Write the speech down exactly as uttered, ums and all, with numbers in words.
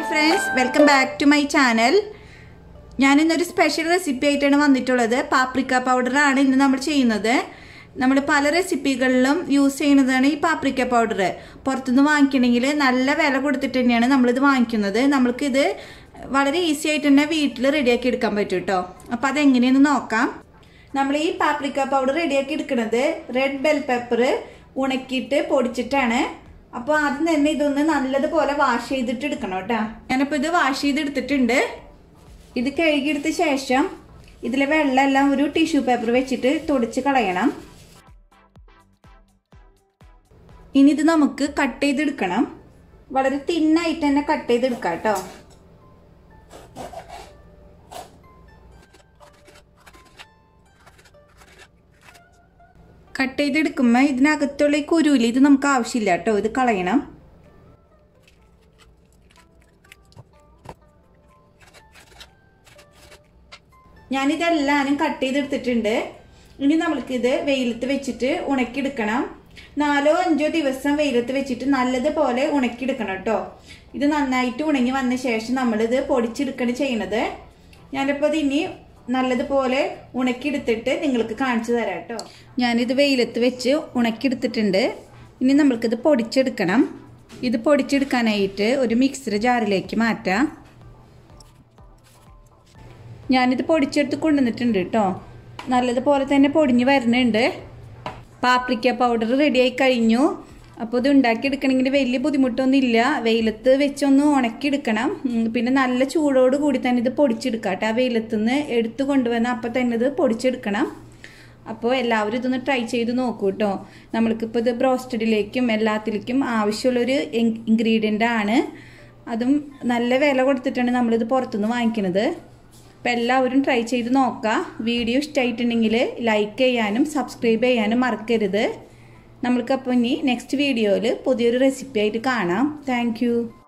friends, welcome back to my channel. ഞാൻ ഇന്നൊരു special recipe ആയിട്ടാണ് വന്നിട്ടുള്ളത്. പാപ്രിക്ക പൗഡർ ആണ് ഇന്ന് നമ്മൾ ചെയ്യുന്നത്. നമ്മൾ പല റെസിപ്പികളിലും യൂസ് ചെയ്യുന്നതാണ് ഈ പാപ്രിക്ക പൗഡർ. പുറത്തുനിന്ന് വാങ്ങിക്കണമെങ്കിൽ നല്ല വില കൊടുത്തിട്ട് തന്നെയാണ് നമ്മളിത് വാങ്ങിക്കുന്നത്. നമ്മൾക്കിത് വളരെ ഈസി ആയിട്ട് തന്നെ വീട്ടിൽ റെഡിയാക്കി എടുക്കാൻ പറ്റും കേട്ടോ. അപ്പോൾ അതെങ്ങനെയെന്ന് നോക്കാം. നമ്മൾ ഈ പാപ്രിക്ക പൗഡർ റെഡിയാക്കി എടുക്കുന്നത് റെഡ് ബെൽ പെപ്പർ ഉണക്കിയിട്ട് പൊടിച്ചിട്ടാണ്. അപ്പോൾ ആദ്യം തന്നെ ഇതൊന്ന് നല്ലതുപോലെ വാഷ് ചെയ്തിട്ട് എടുക്കണം കേട്ടോ. ഞാനിപ്പോൾ ഇത് വാഷ് ചെയ്തെടുത്തിട്ടുണ്ട്. ഇത് കഴുകിയെടുത്ത ശേഷം ഇതിലെ വെള്ളമെല്ലാം ഒരു ടിഷ്യൂ പേപ്പർ വെച്ചിട്ട് തുടച്ച് കളയണം. ഇനി ഇത് നമുക്ക് കട്ട് ചെയ്തെടുക്കണം. വളരെ തിന്നായിട്ട് തന്നെ കട്ട് ചെയ്തെടുക്കാം കേട്ടോ. കട്ട് ചെയ്തെടുക്കുമ്പോൾ ഇതിനകത്തുള്ള ഈ കുരുവില് ഇത് നമുക്ക് ആവശ്യമില്ല കേട്ടോ, ഇത് കളയണം. ഞാനിതെല്ലാനും കട്ട് ചെയ്തെടുത്തിട്ടുണ്ട്. ഇനി നമ്മൾക്കിത് വെയിലത്ത് വെച്ചിട്ട് ഉണക്കിയെടുക്കണം. നാലോ അഞ്ചോ ദിവസം വെയിലത്ത് വെച്ചിട്ട് നല്ലതുപോലെ ഉണക്കിയെടുക്കണം കേട്ടോ. ഇത് നന്നായിട്ട് ഉണങ്ങി വന്ന ശേഷം നമ്മളിത് പൊടിച്ചെടുക്കണം ചെയ്യണത്. ഞാനിപ്പോൾ ഇത് ഇനി നല്ലതുപോലെ ഉണക്കിയെടുത്തിട്ട് നിങ്ങൾക്ക് കാണിച്ചു തരാം കേട്ടോ. ഞാനിത് വെയിലത്ത് വെച്ച് ഉണക്കിയെടുത്തിട്ടുണ്ട്. ഇനി നമ്മൾക്കിത് പൊടിച്ചെടുക്കണം. ഇത് പൊടിച്ചെടുക്കാനായിട്ട് ഒരു മിക്സർ ജാറിലേക്ക് മാറ്റാം. ഞാനിത് പൊടിച്ചെടുത്ത് കൊണ്ടുവന്നിട്ടുണ്ട് കേട്ടോ. നല്ലതുപോലെ തന്നെ പൊടിഞ്ഞ് വരുന്നുണ്ട്. പാപ്രിക്ക പൗഡർ റെഡിയായി കഴിഞ്ഞു. അപ്പോൾ ഇത് ഉണ്ടാക്കിയെടുക്കണമെങ്കിൽ വലിയ ബുദ്ധിമുട്ടൊന്നുമില്ല. വെയിലത്ത് വെച്ചൊന്ന് ഉണക്കിയെടുക്കണം. പിന്നെ നല്ല ചൂടോട് കൂടി തന്നെ ഇത് പൊടിച്ചെടുക്കാം കേട്ടോ. ആ വെയിലത്ത് നിന്ന് എടുത്തു കൊണ്ടുവന്ന് അപ്പം തന്നെ ഇത് പൊടിച്ചെടുക്കണം. അപ്പോൾ എല്ലാവരും ഇതൊന്ന് ട്രൈ ചെയ്ത് നോക്കൂ കേട്ടോ. നമ്മൾക്കിപ്പോൾ ഇത് ബ്രോസ്റ്റഡിലേക്കും എല്ലാത്തിലേക്കും ആവശ്യമുള്ളൊരു ഇൻഗ്രീഡിയൻ്റ് ആണ്. അതും നല്ല വില കൊടുത്തിട്ടാണ് നമ്മളിത് പുറത്തുനിന്ന് വാങ്ങിക്കുന്നത്. അപ്പോൾ എല്ലാവരും ട്രൈ ചെയ്ത് നോക്കുക. വീഡിയോ ഇഷ്ടമായിട്ടുണ്ടെങ്കിൽ ലൈക്ക് ചെയ്യാനും സബ്സ്ക്രൈബ് ചെയ്യാനും മറക്കരുത്. നമ്മൾക്കപ്പോൾ ഇനി നെക്സ്റ്റ് വീഡിയോയിൽ പുതിയൊരു റെസിപ്പി ആയിട്ട് കാണാം. താങ്ക്